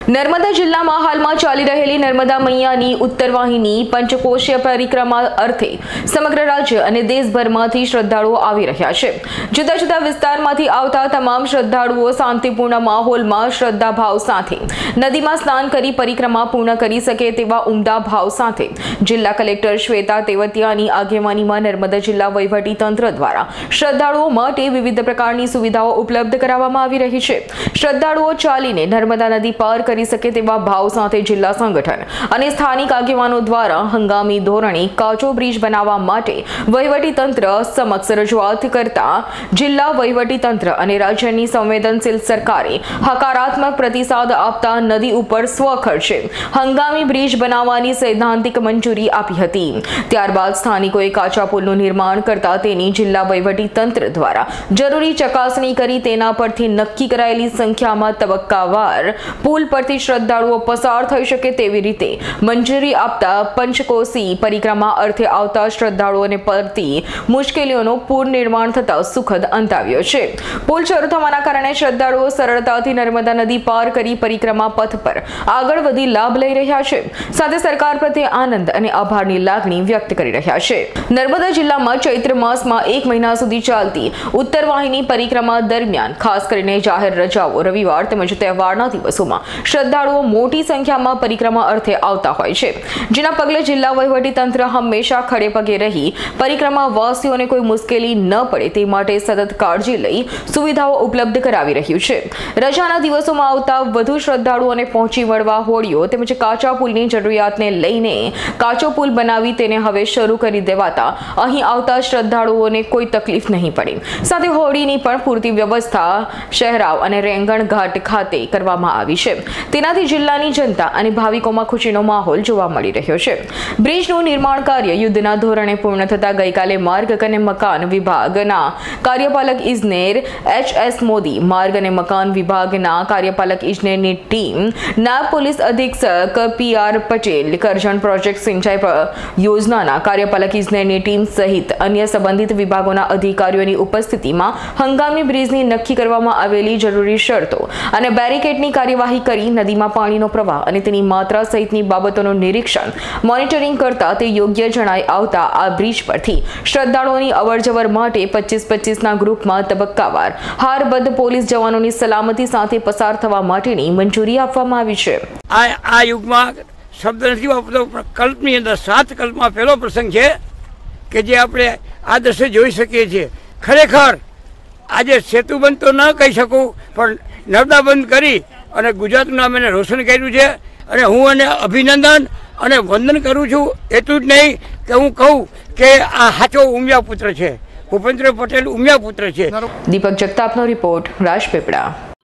नर्मदा जिल्ला में हाल में चाली रहेली नर्मदा मैयानी उत्तरवाहिनी पंचकोशीय परिक्रमा अर्थे समग्र राज्य और देशभर में श्रद्धालुओं आवी रह्या छे। जुदा जुदा विस्तार में आवता तमाम श्रद्धालुओं शांतिपूर्ण माहौल में श्रद्धा भाव साथे नदी में स्नान करी परिक्रमा पूर्ण करी सके तेवा उमदा भाव साथे जिला कलेक्टर श्वेता तेवतियानी आगेवानी में नर्मदा जिला वहीवटी तंत्र द्वारा श्रद्धालुओं माटे विविध प्रकारनी सुविधाओं उपलब्ध करावामां आवी रही छे। श्रद्धालुओं चालीने नर्मदा नदी पार કરી શકે તેવા ભાવ સાથે જિલ્લા સંગઠન અને સ્થાનિક આગેવાનો દ્વારા હંગામી ધોરણે કાચો બ્રિજ બનાવવા માટે વહીવટી તંત્ર સમક્ષ રજૂઆત કરતા જિલ્લા વહીવટી તંત્ર અને રાજ્યની સંવેદનશીલ સરકારે હકારાત્મક પ્રતિસાદ આપતા નદી ઉપર સ્વખર્ચે હંગામી બ્રિજ બનાવવાની સૈદ્ધાંતિક મંજૂરી આપી હતી। ત્યારબાદ સ્થાનિકોએ કાચા પુલનું નિર્માણ કરતા તેની જિલ્લા વહીવટી તંત્ર દ્વારા જરૂરી ચકાસણી કરી તેના પરથી નક્કી કરાયેલી સંખ્યામાં તબક્કાવાર પુલ પર श्रद्धालुओं पसार थई शके तेवी रीते मंजूरी आपता पंचकोशी परिक्रमा अर्थे आवता श्रद्धालुओं ने पड़ती मुश्केलीओनो पूर्ण निर्माण थता सुखद अंत आव्यो छे। पुल शरू थवाना कारणे श्रद्धालुओ सरळताथी नर्मदा नदी पार करी परिक्रमा पथ पर आगळ वधी लाभ लई रह्या छे। साथे सरकार प्रत्ये आनंद अने आभारनी लागणी व्यक्त करी रह्या छे। नर्मदा जिल्लामां चैत्र मासमां 1 महीना सुधी चालती उत्तरवाहिनी परिक्रमा दरमियान खास करीने जाहेर रजाओ रविवार तेमज तहेवारना दिवसोमां श्रद्धालुओं मोटी संख्या में परिक्रमा अर्थे आवता होय छे। जेना पगले जिला वहीवटी तंत्र हमेशा खड़े पगे रही परिक्रमा वासीओं ने कोई मुश्केली न पड़े ते माटे सतत काळजी लई सुविधाओं उपलब्ध करावी रह्युं छे। रजाना दिवसोमां आवता वधु श्रद्धालुओं ने पहोंची वळवा होड़ीओ तेमज काचा पुलनी जरूरियातने लईने काचो पुल बनावी तेने हवे शरू करी देवाता અહીં આવતા શ્રદ્ધાળુઓને કોઈ તકલીફ નહીં પડે। સાથે હોડીની પણ પૂરતી વ્યવસ્થા શહેરાવ અને રેંગણ ઘાટ ખાતે કરવામાં આવી છે। તેનાથી જિલ્લાની જનતા અને ભાવિકોમાં ખુશીનો માહોલ જોવા મળી રહ્યો છે। બ્રિજનું નિર્માણ કાર્ય યુદ્ધના ધોરણે પૂર્ણ થતા ગઈકાલે માર્ગ અને મકાન વિભાગના કાર્યપાલક ઇજનેર એચ.એસ. મોદી, માર્ગ અને મકાન વિભાગના કાર્યપાલક ઇજનેરની ટીમ, નાયબ પોલીસ અધિક્ષક પી.આર. પટેલ, કરજણ પ્રોજેક્ટ સિંચાઈ યોજનાના કાર્યપાલક ઇજનેરની ટીમ સહિત અન્ય સંબંધિત વિભાગોના અધિકારીઓની ઉપસ્થિતિમાં હંગામી બ્રિજની નક્કી કરવામાં આવેલી જરૂરી શરતો અને બેરિકેડની કાર્યવાહી કરી નદીમાં પાણીનો પ્રવાહ અને તેની માત્રા સહિતની બાબતોનું નિરીક્ષણ મોનિટરિંગ કરતા તે યોગ્ય જણાઈ આવતા આ બ્રિજ પરથી શ્રદ્ધાળુઓની અવરજવર માટે 25-25 ના ગ્રુપમાં તબક્કાવાર હારબદ્ધ પોલીસ જવાનોની સલામતી સાથે પસાર થવા માટેની મંજૂરી આપવામાં આવી છે। આ યુગમાં શબ્દ નથી વાપરતો પણ કલ્પની અંદર 7 કલ્પમાં પહેલો પ્રસંગ છે કે જે આપણે આ દ્રશ્ય જોઈ શકીએ છીએ। ખરેખર આજે સેતુબંધ તો ન કહી શકું પણ નર્મદા બંધ કરી અને ગુજરાતનું નામ એને રોશન કર્યું છે અને હું એને અભિનંદન અને વંદન કરું છું। એટલું જ નહીં કે હું કહું કે આ સાચો ઉમિયા પુત્ર છે, ભૂપેન્દ્ર પટેલ ઉમિયા પુત્ર છે। દીપક જગતાપનો રિપોર્ટ, રાજપીપળા।